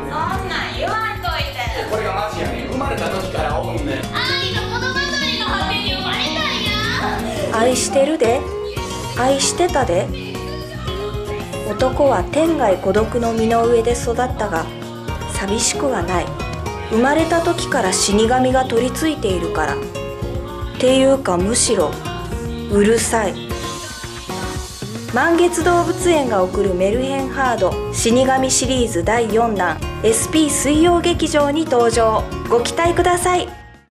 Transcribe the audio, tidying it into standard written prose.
そんなん言わんといて。 これがマジやねん。生まれた時からおんねん。 愛の物語の果てに生まれたんや。 愛してるで、愛してたで。男は天涯孤独の身の上で育ったが寂しくはない。生まれた時から死神が取り付いているから。っていうかむしろうるさい。満月動物園が送るメルヘンハード死神シリーズ第4弾 SP 水曜劇場に登場。ご期待ください。